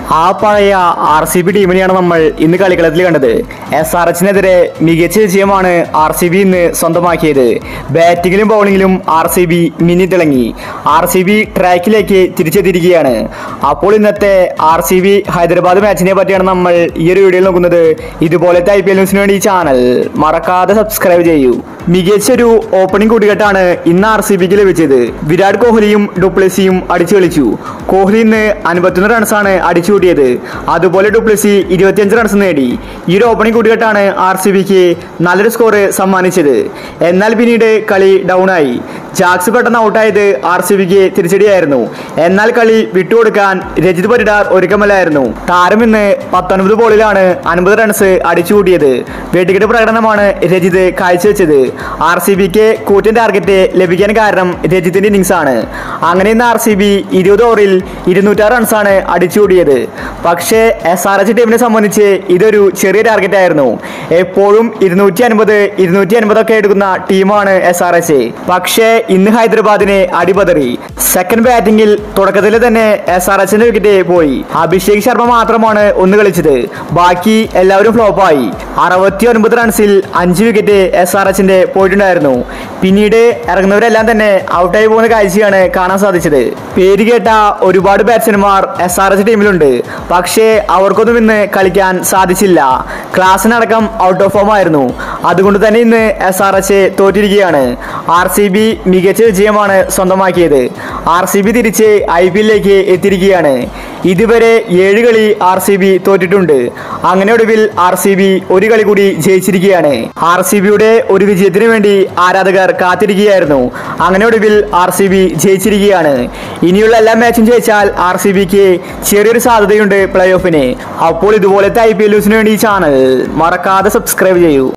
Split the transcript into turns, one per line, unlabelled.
ആ പഴയ RCB ടീമിനെയാണ് നമ്മൾ ഇന്ന് കളിക്കളത്തിൽ കണ്ടത്. SRHനെതിരെ മികച്ച വിജയമാണ് RCB ഇന്ന് സ്വന്തമാക്കിയത്. ബാറ്റിങ്ങിലും ബൗളിങ്ങിലും RCB മിന്നി തിളങ്ങി. RCB ട്രാക്കിലേക്ക് തിരിച്ചെത്തിയിരിക്കുകയാണ്. അപ്പോൾ ഇന്നത്തെ RCB ഹൈദരാബാദ് മാച്ചിനെ പറ്റിയാണ് നമ്മൾ ഈ ഒരു വീഡിയോയിൽ നോക്കുന്നത്. ഇതുപോലത്തെ IPL ന്യൂസിന് വേണ്ടി ഈ ചാനൽ മറക്കാതെ സബ്സ്ക്രൈബ് ചെയ്യൂ. മികച്ചൊരു ഓപ്പണിംഗ് കൂട്ടുകെട്ടാണ് ഇന്ന് RCBക്ക് ലഭിച്ചത്. വിരാട് കോഹ്ലിയും ഡുപ്ലസിയും അടിച്ചു കളിച്ചു. കോഹ്ലി ഇന്ന് 51 റൺസാണ് അടിച്ചു കൂട്ടിയത്. അതുപോലെ ഡുപ്ലസി 25 റൺസ് നേടി. ഈ ഒരു ഓപ്പണിംഗ് കൂട്ടുകെട്ടാണ് RCBക്ക് നല്ലൊരു സ്കോർ സമ്മാനിച്ചത്. എന്നാൽ പിന്നീട് കളി ഡൗൺ ആയി. ജാക്സ് പെട്ടെന്ന് ഔട്ടായത് RCBക്ക് തിരിച്ചടിയായിരുന്നു. എന്നാൽ കളി വിട്ടുകൊടുക്കാൻ രജിത് പരിഡാർ ഒരുക്കമല്ലായിരുന്നു. താരം ഇന്ന് 19 ബോളിലാണ് 50 റൺസ് അടിച്ചു കൂട്ടിയത്. വെടിക്കെട്ട് പ്രകടനമാണ് രജിത് കാഴ്ചവെച്ചത്. RCBക്ക് കൂറ്റൻ ടാർഗറ്റ് ലഭിക്കാൻ കാരണം രജിത്തിന്റെ ഇന്നിംഗ്സ് ആണ്. അങ്ങനെ ഇന്ന് RCB 20 ഓവറിൽ 206 റൺസാണ് അടിച്ചുകൂടിയത്. പക്ഷേ SRH ടീമിനെ സംബന്ധിച്ച് ഇതൊരു ചെറിയ ടാർഗറ്റ് ആയിരുന്നു. എപ്പോഴും 250 ഒക്കെ എടുക്കുന്ന ടീമാണ് SRH. പക്ഷേ ഇന്ന് ഹൈദരാബാദിനെ അടിപതറി. സെക്കൻഡ് ബാറ്റിംഗിൽ തുടക്കത്തിൽ തന്നെ SRHന്റെ വിക്കറ്റ് പോയി. അഭിഷേക് ശർമ്മ മാത്രമാണ് ഒന്ന് കളിച്ചത്. ബാക്കി എല്ലാവരും ഫ്ലോപ്പായി. 69 റൺസിൽ 5 വിക്കറ്റ് SRHന്റെ പോയിട്ടുണ്ടായിരുന്നു. പിന്നീട് ഇറങ്ങുന്നവരെല്ലാം തന്നെ ഔട്ടായി പോകുന്ന കാഴ്ചയാണ് കാണാൻ സാധിച്ചത്. പേര് കേട്ട ഒരുപാട് ബാറ്റ്സ്മാൻമാർ SRH ടീമിലുണ്ട്. പക്ഷേ അവർക്കൊന്നും ഇന്ന് കളിക്കാൻ സാധിച്ചില്ല. ക്ലാസിനടക്കം ഔട്ട് ഓഫ് ഫോം ആയിരുന്നു. അതുകൊണ്ട് തന്നെ ഇന്ന് SRH തോറ്റിരിക്കുകയാണ്. RCB മികച്ച വിജയമാണ് സ്വന്തമാക്കിയത്. RCB തിരിച്ച് IPLലേക്ക് എത്തിയിരിക്കുകയാണ്. ഇതുവരെ 7 കളി RCB തോറ്റിട്ടുണ്ട്. അങ്ങനെ ഒടുവിൽ RCB ഒരു കളി കൂടി ജയിച്ചിരിക്കുകയാണ്. RCBയുടെ ഒരു വിജയത്തിന് വേണ്ടി ആരാധകർ കാത്തിരിക്കുകയായിരുന്നു. അങ്ങനെ ഒടുവിൽ RCB ജയിച്ചിരിക്കുകയാണ്. ഇനിയുള്ള എല്ലാ മാച്ചും ജയിച്ചാൽ RCBക്ക് ചെറിയൊരു സാധ്യതയുണ്ട് പ്ലേ ഓഫിന്. അപ്പോൾ ഇതുപോലത്തെ IPL ന്യൂസിന് വേണ്ടി ഈ ചാനൽ മറക്കാതെ സബ്സ്ക്രൈബ് ചെയ്യൂ.